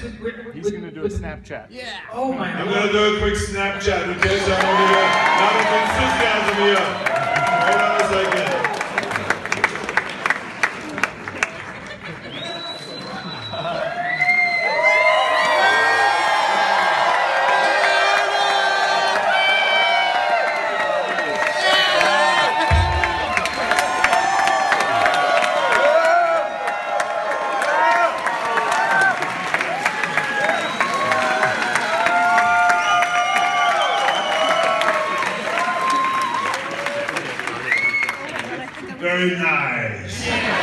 He's going to do a Snapchat. Yeah. Oh my God. I'm going to do a quick Snapchat in case I'm going to get a lot of enthusiasm here. Hold on a second. Very nice.